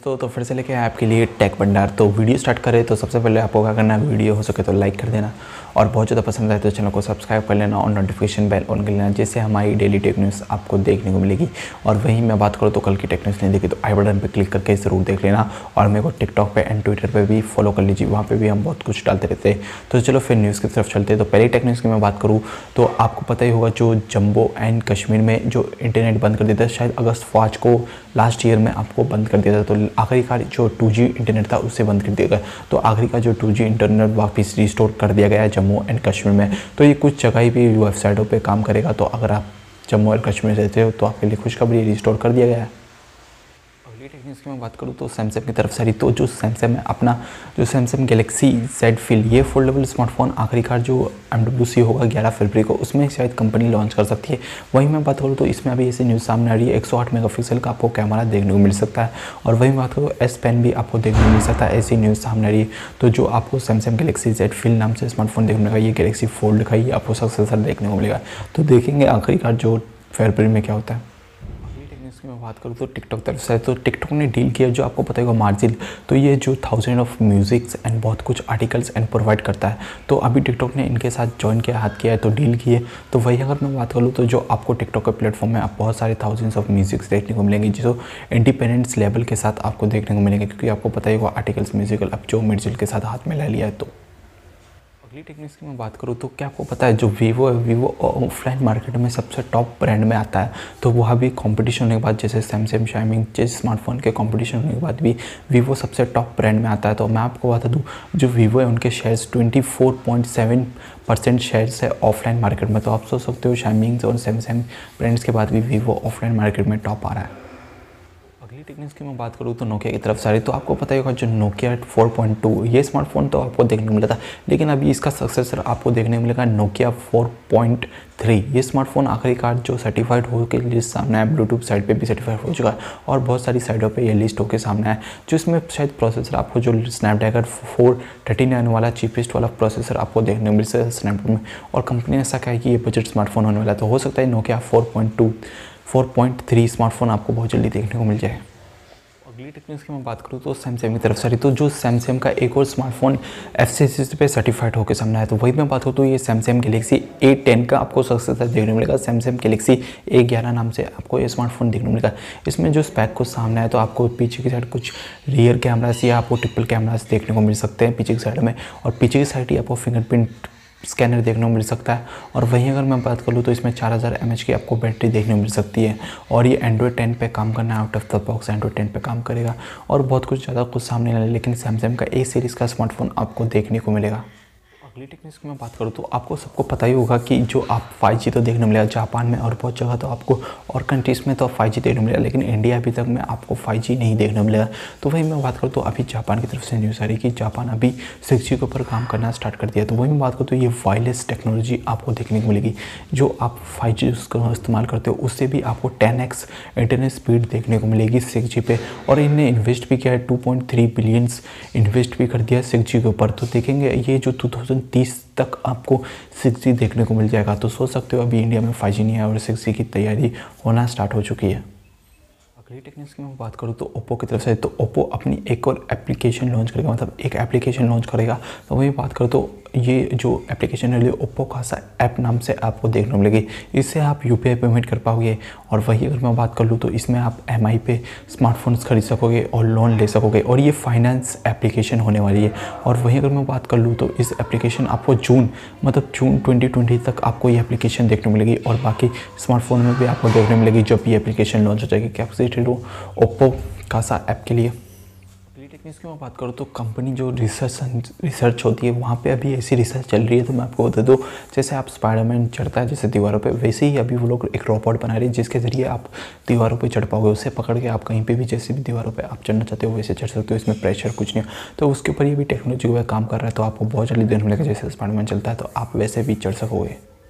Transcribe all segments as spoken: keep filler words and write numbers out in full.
दोस्तों तो फिर से लेके आए आपके लिए टेक भंडार। तो वीडियो स्टार्ट करें तो सबसे पहले आपको क्या करना है, वीडियो हो सके तो लाइक कर देना और बहुत ज़्यादा पसंद आए तो चैनल को सब्सक्राइब कर लेना और नोटिफिकेशन बेल ऑन कर लेना, जिससे हमारी डेली टेक न्यूज़ आपको देखने को मिलेगी। और वहीं मैं बात करूँ तो कल की टेक न्यूज़ नहीं देखी तो आई बटन पर क्लिक करके ज़रूर देख लेना और मेरे को टिकटॉक पर एंड ट्विटर पर भी फॉलो कर लीजिए, वहाँ पर भी हम बहुत कुछ डालते रहते हैं। तो चलो फिर न्यूज़ की तरफ चलते हैं। तो पहली टेक न्यूज़ की मैं बात करूँ तो आपको पता ही होगा जो जम्मू एंड कश्मीर में जो इंटरनेट बंद कर दिया था, शायद अगस्त पाँच को लास्ट ईयर में आपको बंद कर दिया था। तो आखिरकार जो टू जी इंटरनेट था उसे बंद कर दिया गया। तो आखिरी का जो टू जी इंटरनेट वापस रिस्टोर कर दिया गया है जम्मू एंड कश्मीर में। तो ये कुछ जगह भी वेबसाइटों पे काम करेगा। तो अगर आप जम्मू एंड कश्मीर रहते हो तो आपके लिए खुशखबरी रिस्टोर कर दिया गया है। अगली टेक्निक्स की मैं बात करूँ तो सैमसंग की तरफ से रही। तो जो सैमसंग है अपना जो सैमसंग गैलेक्सी जेड फिल ये फोल्डेबल स्मार्टफोन आखिरकार जो एम डब्ल्यू सी होगा ग्यारह फरवरी को, उसमें शायद कंपनी लॉन्च कर सकती है। वहीं मैं बात करूँ तो इसमें अभी ऐसी न्यूज़ सामने आ रही है एक सौ आठ मेगापिक्सल का आपको कैमरा देखने को मिल सकता है। और वहीं बात करूँ एस पेन भी आपको देखने को मिल सकता है, ऐसी न्यूज़ सामने आ रही है। तो जो आपको सैमसंग गैलेक्सी जेड फिल नाम से स्मार्टफोन देखने का, ये गैलेक्सी फोल्ड का ही आपको सक्सेसर देखने को मिलेगा। तो देखेंगे आखिरकार जो फरवरी में क्या होता है। इसकी मैं बात करूँ तो टिकटॉक तरफ से, तो टिकटॉक ने डील किया जो आपको पता होगा मार्जिन। तो ये जो थाउजेंड ऑफ म्यूजिक्स एंड बहुत कुछ आर्टिकल्स एंड प्रोवाइड करता है। तो अभी टिकटॉक ने इनके साथ ज्वाइन किया, हाथ किया है, तो डील किए। तो वही अगर मैं बात करूँ तो जो आपको टिकटॉक के प्लेटफॉर्म में आप बहुत सारे थाउजेंड्स ऑफ म्यूजिक्स देखने को मिलेंगे जो इंडिपेंडेंस लेवल के साथ आपको देखने को मिलेंगे, क्योंकि आपको पता ही होगा आर्टिकल्स म्यूजिकल अब जो मिर्जिल के साथ हाथ में ले लिया है। तो अगली टेक्निक्स की मैं बात करूँ तो क्या आपको पता है जो वीवो है, वीवो ऑफलाइन मार्केट में सबसे टॉप ब्रांड में आता है। तो वहाँ भी कंपटीशन होने के बाद जैसे सैमसंग शाइमिंग जैसे स्मार्टफोन के कंपटीशन होने के बाद भी वीवो सबसे टॉप ब्रांड में आता है। तो मैं आपको बता दूँ जो वीवो है उनके शेयर्स चौबीस पॉइंट सात परसेंट शेयर्स है ऑफलाइन मार्केट में। तो आप सोच सकते हो शाइमिंग और सैमसंग ब्रांड्स के बाद भी वीवो ऑफलाइन मार्केट में टॉप आ रहा है। अगली टेक्निक्स की मैं बात करूँ तो नोकिया की तरफ से आ रही। तो आपको पता ही होगा जो नोकिया फोर पॉइंट टू ये स्मार्टफोन तो आपको देखने को मिला था, लेकिन अभी इसका सक्सेसर आपको देखने को मिलेगा नोकिया फोर पॉइंट थ्री। ये स्मार्टफोन आखिरकार जो सर्टिफाइड हो के लिस्ट सामने है, ब्लूटूथ साइड पे भी सर्टिफाइड हो चुका है और बहुत सारी साइडों पे ये लिस्ट होकर सामने है। जो इसमें शायद प्रोसेसर आपको जो स्नैपड्रैगन फोर थर्टी नाइन वाला चीपेस्ट वाला प्रोसेसर आपको देखने को मिल सकता है स्नैपड्रैगन में। और कंपनी ने ऐसा कहा है कि ये बजट स्मार्टफोन होने वाला है। तो हो सकता है Nokia four point two four point three smartphone आपको बहुत जल्दी देखने को मिल जाए। अगली टेक्निक्स की मैं बात करूँ तो सैमसंग की तरफ से रही। तो जो सैमसंग का एक और स्मार्टफोन एफ सी सी पे सर्टिफाइड होकर सामने आया। तो वही मैं बात करूँ तो ये सैमसंग गैलेक्सी ए टेन का आपको सक्सेसर देखने को मिलेगा। सैमसंग गैलेक्सी ए ग्यारह नाम से आपको ये स्मार्टफोन देखने को मिलेगा। इसमें जो स्पैक को सामने आया तो आपको पीछे की साइड कुछ रियर कैमरास या आपको ट्रिपल कैमरास देखने को मिल सकते हैं पीछे की साइड में, और पीछे की साइड ही आपको फिंगरप्रिंट स्कैनर देखने को मिल सकता है। और वहीं अगर मैं बात कर लूँ तो इसमें चार हज़ार एम एच की आपको बैटरी देखने को मिल सकती है और ये एंड्रॉयड टेन पे काम करना है, out of the box Android ten पे काम करेगा और बहुत कुछ ज़्यादा कुछ सामने नहीं, लेकिन सैमसंग का ए सीरीज़ का स्मार्टफोन आपको देखने को मिलेगा। अगली टेक्निक्स की मैं बात करूँ तो आपको सबको पता ही होगा कि जो आप फाइव जी तो देखने को मिलेगा जापान में और बहुत जगह तो आपको और कंट्रीज़ में तो फाइव जी देखने को मिलेगा, लेकिन इंडिया अभी तक में आपको फाइव जी नहीं देखने को मिलेगा। तो वही मैं बात करूँ तो अभी जापान की तरफ से न्यूज़ आ रही कि जापान अभी सिक्स जी के ऊपर काम करना स्टार्ट कर दिया। तो वही मैं बात करूँ तो ये वायरलेस टेक्नोलॉजी आपको देखने को मिलेगी। जो आप फाइव जी का इस्तेमाल करते हो उससे भी आपको टेन एक्स इंटरनेट स्पीड देखने को मिलेगी सिक्स जी पे। और इनने इन्वेस्ट भी किया है, two point three billions invest भी कर दिया है सिक्स जी के ऊपर। तो देखेंगे ये जो टू थाउजेंड तीस तक आपको सिक्स जी देखने को मिल जाएगा। तो सोच सकते हो अभी इंडिया में फाइव जी नहीं है और सिक्स जी की तैयारी होना स्टार्ट हो चुकी है। अगली टेक्निक्स की मैं बात करूँ तो ओप्पो की तरफ से, तो ओप्पो अपनी एक और एप्लीकेशन लॉन्च करेगा, मतलब एक एप्लीकेशन लॉन्च करेगा। तो वही बात करूँ तो ये जो एप्लीकेशन है ओप्पो खासा ऐप नाम से आपको देखने को मिलेगी। इससे आप यूपीआई पेमेंट कर पाओगे। और वही अगर मैं बात कर लूँ तो इसमें आप एमआई पे स्मार्टफोन्स खरीद सकोगे और लोन ले सकोगे और ये फाइनेंस एप्लीकेशन होने वाली है। और वही अगर मैं बात कर लूँ तो इस एप्लीकेशन आपको जून मतलब जून ट्वेंटी ट्वेंटी तक आपको ये एप्लीकेशन देखने को मिलेगी और बाकी स्मार्टफोन में भी आपको देखने को मिलेगी जब ये एप्लीकेशन लॉन्च हो जाएगी। कैपेसिटी ओप्पो खासा ऐप के लिए। टेक्निक्स की मैं बात करूँ तो कंपनी जो रिसर्च रिसर्च होती है वहाँ पे अभी ऐसी रिसर्च चल रही है। तो मैं आपको बता दूँ जैसे आप स्पाइडरमैन चढ़ता है जैसे दीवारों पे, वैसे ही अभी वो लोग एक रोबोट बना रहे हैं जिसके ज़रिए आप दीवारों पे चढ़ पाओगे। उससे पकड़ के आप कहीं पे भी जैसे भी दीवारों पे आप चढ़ना चाहते हो वैसे चढ़ सकते हो। इसमें प्रेशर कुछ नहीं है। तो उसके ऊपर ये भी टेक्नोलॉजी का काम कर रहा है। तो आपको बहुत जल्दी देखने मिलेगा जैसे स्पाइडरमैन चलता है तो आप वैसे भी चढ़ सकोगे।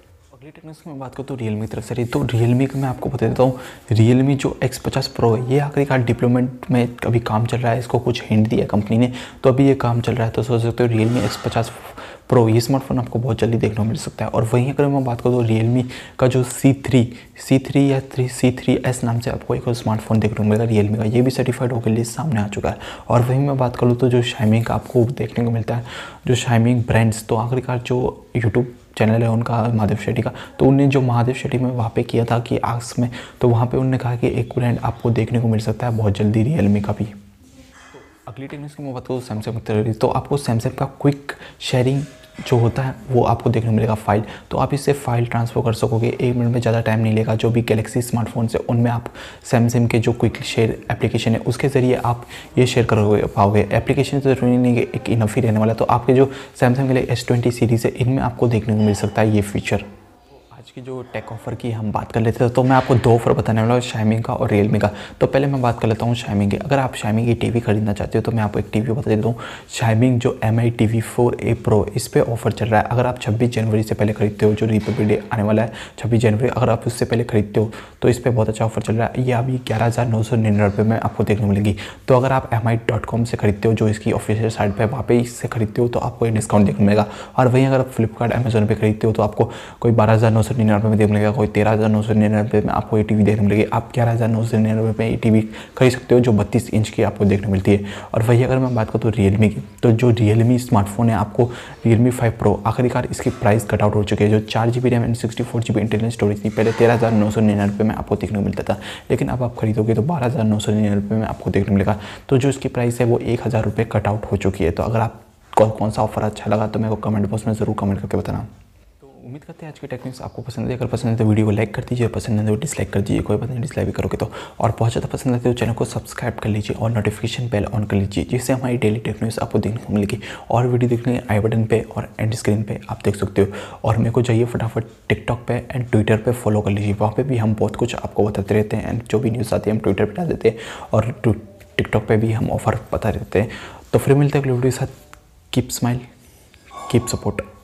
अगली टेक्निक्स की मैं बात करूँ तो रियलमी की तरफ से रही, तो रियलमी का मैं आपको बता देता हूँ। रियलमी जो एक्स पचास प्रो है ये आखिरकार डिप्लोमेंट में अभी काम चल रहा है, इसको कुछ हिंट दिया कंपनी ने, तो अभी ये काम चल रहा है। तो सोच सकते हो रियलमी एक्स पचास प्रो ये स्मार्टफोन आपको बहुत जल्दी देखने को मिल सकता है। और वहीं अगर मैं बात करूँ तो रियलमी का जो सी थ्री सी थ्री या थ्री सी थ्री एस नाम से आपको एक स्मार्टफोन देखने को मिलेगा रियलमी का, ये भी सर्टिफाइड होकर लिस्ट सामने आ चुका है। और वहीं मैं बात करूँ तो जो शाइमी का आपको देखने को मिलता है, जो शाइमी ब्रांड्स, तो आखिरकार जो यूट्यूब चैनल है उनका महादेव शेट्टी का, तो उनने जो महादेव शेट्टी में वहाँ पे किया था कि आस में, तो वहाँ पे उन्होंने कहा कि एक ब्रांड आपको देखने को मिल सकता है बहुत जल्दी रियलमी का भी। तो अगली टेक्निक्स की मैं बात करूँ सैमसंग की, तो आपको सैमसंग का क्विक शेयरिंग जो होता है वो आपको देखने को मिलेगा फाइल, तो आप इससे फाइल ट्रांसफ़र कर सकोगे, एक मिनट में ज़्यादा टाइम नहीं लेगा। जो भी गैलेक्सी स्मार्टफोन्स है उनमें आप सैमसंग के जो क्विक शेयर एप्लीकेशन है उसके ज़रिए आप ये शेयर करोगे पाओगे। एप्लीकेशन तो ज़रूरी नहीं है, एक इनफ ही रहने वाला है। तो आपके जो सैमसंग के लिए एस ट्वेंटी सीरीज़ है इनमें आपको देखने को मिल सकता है ये फीचर। आज की जो टेक ऑफ़र की हम बात कर लेते हैं, तो मैं आपको दो ऑफर बताने वाला हूँ, शाइमी का और रियलमी का। तो पहले मैं बात कर लेता हूँ शाइमी की। अगर आप शाइमी की टीवी खरीदना चाहते हो तो मैं आपको एक टीवी बता देता हूँ, शाइमी जो M I T V four A pro, इस पर ऑफर चल रहा है। अगर आप छब्बीस जनवरी से पहले खरीदते हो, जो रिपब्लिक डे आने वाला है छब्बीस जनवरी, अगर आप उससे पहले खरीदते हो तो इस पर बहुत अच्छा ऑफर चल रहा है। ये अभी ग्यारह हज़ार नौ सौ निन्यानवे में आपको देखने को मिलेगी। तो अगर आप एम आई डॉट कॉम से खरीदते हो, जो इसकी ऑफिशियल साइट पर, वहाँ पे इससे खरीदते हो तो आपको एक डिस्काउंट देखने को मिलेगा। और वहीं अगर आप फ्लिपकार्ट अमेजोन पर खरीदते हो तो आपको कोई बारह हज़ार नौ सौ निन्यानवे में देखने मिलेगा, कोई तेरह हज़ार नौ सौ निन्यानवे में आपको ये टीवी देखने मिलेगी। आप ग्यारह हज़ार नौ सौ निन्यानवे में ये टीवी खरीद सकते हो जो बत्तीस इंच की आपको देखने मिलती है। और वही अगर मैं बात करूँ तो रियलमी की, तो जो रियलमी स्मार्टफोन है आपको रियलमी फाइव प्रो, आखिरकार इसकी प्राइस कट आउट हो चुकी है। जो चार G B RAM and sixty four G B internal storage थी पहले तेरह हज़ार नौ सौ निन्यानवे में आपको देखने को मिलता था, लेकिन अब आप खरीदोगे तो बारह हज़ार नौ सौ निन्यानवे में आपको देखने मिलेगा। तो जो इसकी प्राइस है वो एक हज़ार रुपये कट आउट हो चुकी है। तो अगर आप कौन कौन सा ऑफर अच्छा लगा तो मेरे को कमेंट बॉक्स में ज़रूर कमेंट करके बताना। उम्मीद करते हैं आज की टेक्निक्स आपको पसंद है। अगर पसंद है तो वीडियो को लाइक कर दीजिए, पसंद है तो डिसलाइक कर दीजिए, कोई बात नहीं डिसलाइक भी करोगे तो। और बहुत ज़्यादा पसंद है तो चैनल को सब्सक्राइब कर लीजिए और नोटिफिकेशन बेल ऑन कर लीजिए, जिससे हमारी डेली टेक्निक्स आपको देखने को मिलेगी। और वीडियो देखने के आई बटन पे और एंड स्क्रीन पे आप देख सकते हो। और मेरे को चाहिए फटाफट टिकटॉक पे एंड ट्विटर पे फॉलो कर लीजिए, वहाँ पे भी हम बहुत कुछ आपको बताते रहते हैं एंड जो भी न्यूज़ आती है हम ट्विटर पर डाल देते हैं और टिकटॉक पर भी हम ऑफर बता देते हैं। तो फिर मिलते हैं अगले वीडियो के साथ। Keep smile, keep support.